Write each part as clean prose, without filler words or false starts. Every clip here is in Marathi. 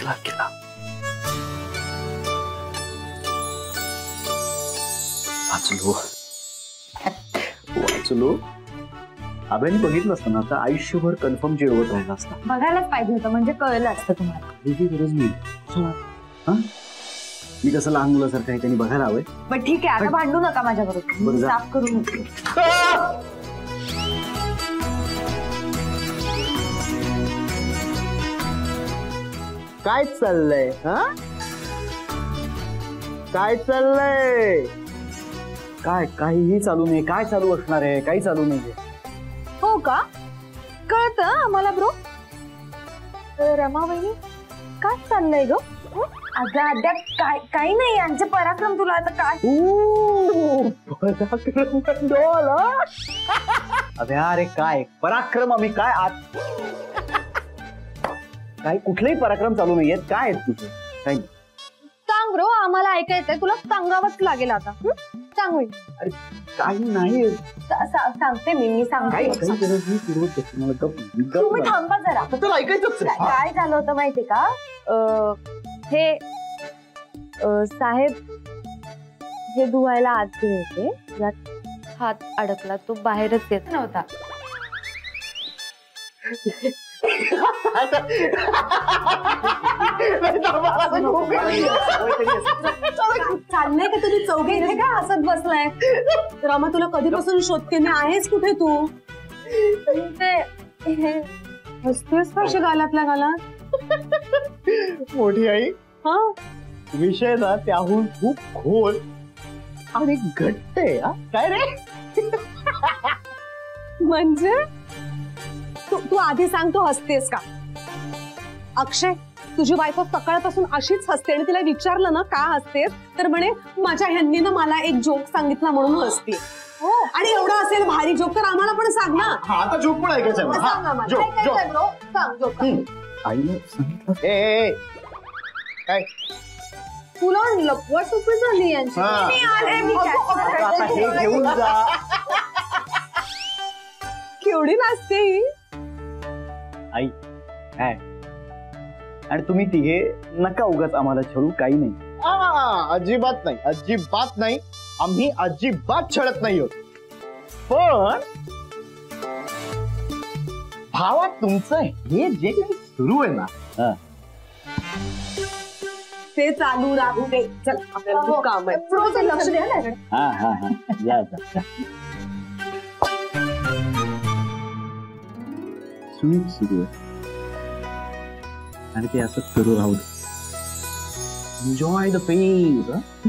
गेला गेला वाचलो वाचलो. आब्याने बघितलं असतं ना आता आयुष्यभर कन्फर्म चिडवत राहिला असता. बघायलाच पाहिजे होतं म्हणजे कळलं असतं तुम्हाला. त्याची गरज नाही. मी कसं लहान मुलासारखं आहे त्यांनी बघायला हवंय. पण ठीक आहे आता भांडू नका माझ्याबरोबर. साफ करून काय चाललंय? काय चाललंय? काय काहीही चालू नाही. काय चालू असणार आहे? काही चालू नाहीये. हो का? कळतं आम्हाला ब्रो. रमा वहिनी काय चाललंय ग? अगं अद्या काही नाही यांचे पराक्रम तुला आता काय. अरे काय पराक्रम आम्ही काय आत काय कुठलेही पराक्रम चालू नाहीयेत. काय आहेत तुझे? काही सांग ब्रो आम्हाला ऐकायचंय. तुला सांगावंच लागेल आता. सांग होईल. अरे काही नाही सांगते मी सांगते. तुम्ही थांबा जरा. तुला ऐकायचंच काय झालं होतं माहितीये का? हे साहेब हे धुवायला आत होते. यात हात अडकला. तो बाहेरच येत नव्हता. चाललंय का तुम्ही चौघे इथे का हसत बसलाय? रमा तुला कधीपासून शोधते मी. आहेस कुठे तू? ते हसतोयस कशा गालातल्या गालात? मोठी आई हा विषय ना त्याहून खूप खोल आणि घट्ट आहे. काय रे? म्हणजे तू आधी सांग तू हसतेस का? अक्षय तुझी बायको सकाळपासून अशीच हसते आणि तिला विचारलं ना का हसतेस तर म्हणे माझ्या ह्यांनी ना मला एक जोक सांगितला म्हणून हसते. हो आणि एवढा असेल भारी जोक तर आम्हाला पण सांग ना. हा आता जोक पण ऐकायचा आईने सांगितलं. काय तुला लपवा सुपी झाली यांची. हे घेऊन जा. केवढी नाचते ही आई. काय आणि तुम्ही तिघे नका उगाच आम्हाला छळू. काही नाही. अजिबात नाही अजिबात नाही. आम्ही अजिबात छळत नाही आहोत. पण भावा तुमचं हे जे काही सुरू आहे ना ते चालू राहू दे. चल आपल्याला खूप काम आहे. लक्ष द्या ना. जा स्वीट सुरू आहे आणि ते असं सुरू राहू दे. Enjoy the pen.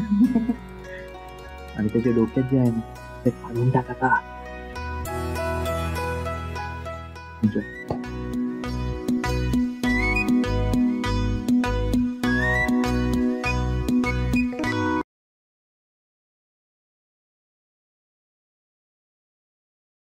आणि त्याच्या डोक्यात जे आहे ना ते फाडून टाका. एन्जॉय.